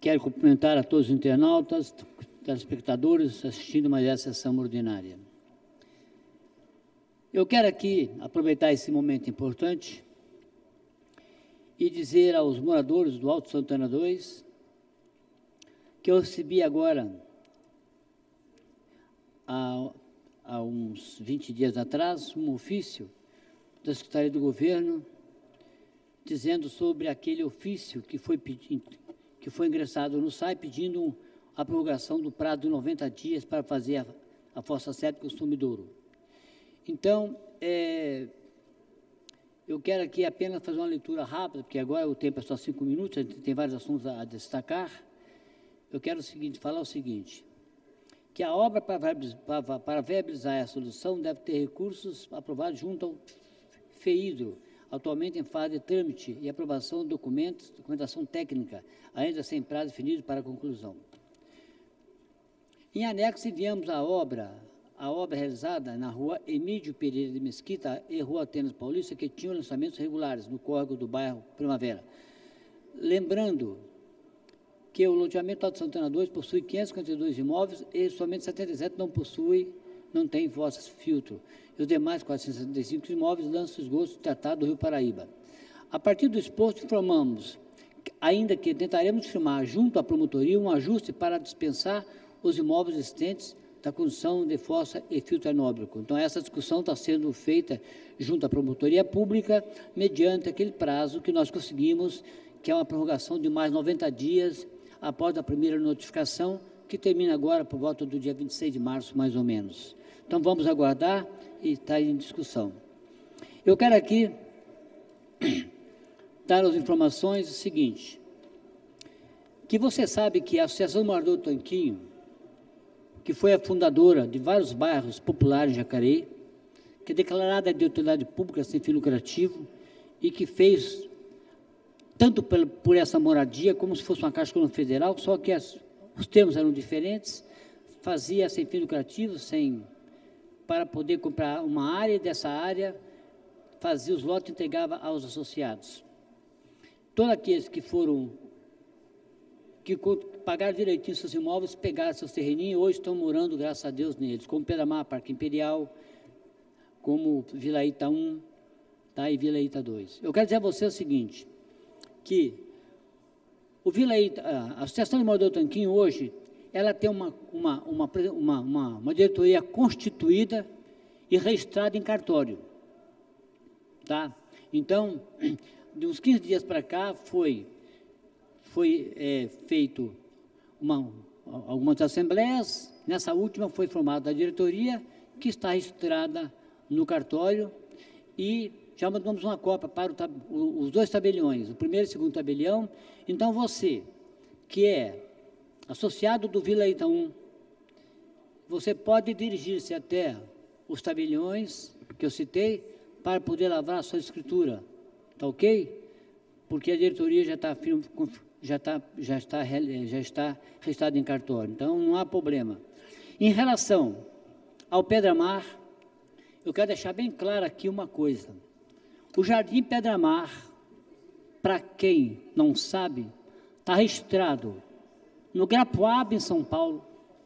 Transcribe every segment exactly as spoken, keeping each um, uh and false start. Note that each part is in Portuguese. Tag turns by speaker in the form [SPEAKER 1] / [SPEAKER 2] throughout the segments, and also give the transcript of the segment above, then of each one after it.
[SPEAKER 1] Quero cumprimentar a todos os internautas, telespectadores assistindo mais essa sessão ordinária. Eu quero aqui aproveitar esse momento importante e dizer aos moradores do Alto Santana dois que eu recebi agora, há, há uns vinte dias atrás, um ofício da Secretaria do Governo dizendo sobre aquele ofício que foi, que foi ingressado no S A I pedindo a prorrogação do prazo de noventa dias para fazer a, a fossa séptica Sumidouro. Então, é, eu quero aqui apenas fazer uma leitura rápida, porque agora o tempo é só cinco minutos, a gente tem vários assuntos a destacar. Eu quero o seguinte, falar o seguinte, que a obra para, para, para viabilizar a solução deve ter recursos aprovados junto ao FEIDRO, atualmente em fase de trâmite e aprovação de documentos, documentação técnica, ainda sem prazo definido para a conclusão. Em anexo, enviamos a obra, a obra realizada na rua Emílio Pereira de Mesquita e rua Atenas Paulista, que tinham lançamentos regulares no córrego do bairro Primavera. Lembrando que o loteamento Alto Santana dois possui quinhentos e cinquenta e dois imóveis e somente setenta e sete não possui, não tem fossas filtro. E os demais quatrocentos e sessenta e cinco imóveis lançam esgoto tratado do Rio Paraíba. A partir do exposto, informamos, ainda que tentaremos firmar junto à promotoria um ajuste para dispensar os imóveis existentes da construção de fossa e filtro anóbrico. Então, essa discussão está sendo feita junto à promotoria pública, mediante aquele prazo que nós conseguimos, que é uma prorrogação de mais noventa dias após a primeira notificação, que termina agora por volta do dia vinte e seis de março, mais ou menos. Então, vamos aguardar e está em discussão. Eu quero aqui dar as informações o seguinte, que você sabe que a Associação do Morador do Tanquinho, que foi a fundadora de vários bairros populares em Jacareí, que é declarada de utilidade pública sem fim lucrativo e que fez, tanto por, por essa moradia, como se fosse uma Caixa Econômica Federal, só que as, os termos eram diferentes, fazia sem fim lucrativo, sem, para poder comprar uma área, e dessa área fazia os lotes e entregava aos associados. Todos aqueles que foram, que pagaram direitinho seus imóveis, pegaram seus terreninhos e hoje estão morando, graças a Deus, neles, como Pedramar, Parque Imperial, como Vila Ita um, tá, e Vila Ita dois. Eu quero dizer a você o seguinte, que o Vila Ita, a Associação de Morador do Tanquinho hoje, ela tem uma, uma, uma, uma, uma, uma diretoria constituída e registrada em cartório. Tá? Então, de uns quinze dias para cá, foi, foi é, feito uma, algumas assembleias, nessa última foi formada a diretoria, que está registrada no cartório, e já mandamos uma cópia para o, os dois tabeliões, o primeiro e o segundo tabelião. Então, você, que é associado do Vila Ita um, você pode dirigir-se até os tabeliões que eu citei para poder lavrar a sua escritura, tá ok? Porque a diretoria já está já está já está já está registrada em cartório, então não há problema. Em relação ao Pedramar, eu quero deixar bem claro aqui uma coisa. O Jardim Pedramar, para quem não sabe, está registrado no Grapuaba, em São Paulo,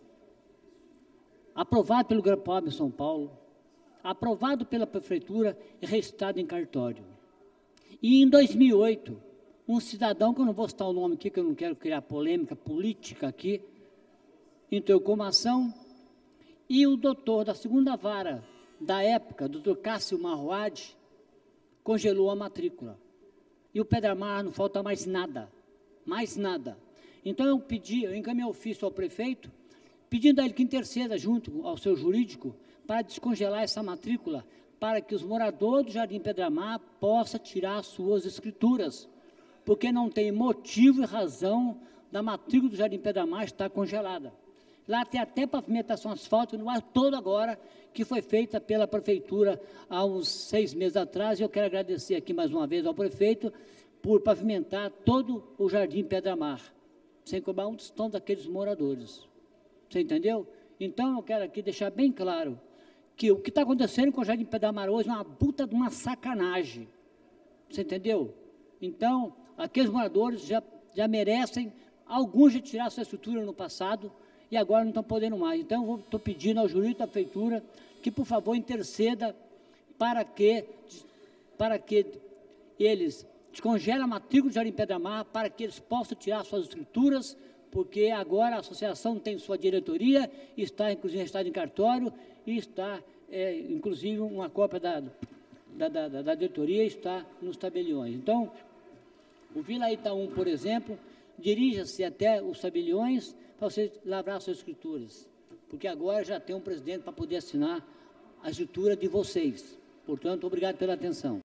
[SPEAKER 1] aprovado pelo Grapuaba, em São Paulo, aprovado pela Prefeitura e registrado em cartório. E em dois mil e oito, um cidadão, que eu não vou citar o nome aqui, que eu não quero criar polêmica política aqui, entrou com uma ação, e o doutor da segunda vara da época, doutor Cássio Marroade, congelou a matrícula. E o Pedramar não falta mais nada, mais nada. Então, eu pedi, eu encaminhei ofício ao prefeito, pedindo a ele que interceda junto ao seu jurídico para descongelar essa matrícula, para que os moradores do Jardim Pedramar possam tirar suas escrituras, porque não tem motivo e razão da matrícula do Jardim Pedramar estar congelada. Lá tem até pavimentação asfáltica no ar todo agora, que foi feita pela prefeitura há uns seis meses atrás, e eu quero agradecer aqui mais uma vez ao prefeito por pavimentar todo o Jardim Pedramar, sem cobrar um tostão daqueles moradores. Você entendeu? Então, eu quero aqui deixar bem claro que o que está acontecendo com o Jardim Pedramar hoje é uma puta de uma sacanagem. Você entendeu? Então, aqueles moradores já, já merecem Alguns já tiraram sua estrutura no passado e agora não estão podendo mais. Então, estou pedindo ao jurídico da prefeitura que, por favor, interceda para que, para que eles descongelem a matrícula de Jardim Pedra Mar, para que eles possam tirar suas estruturas, porque agora a associação tem sua diretoria, está inclusive registrada em cartório e está, é, inclusive, uma cópia da, da, da, da diretoria está nos tabeliões. Então, o Vila Itaú, por exemplo, dirija-se até os tabeliões para você lavrar suas escrituras, porque agora já tem um presidente para poder assinar a escritura de vocês. Portanto, obrigado pela atenção.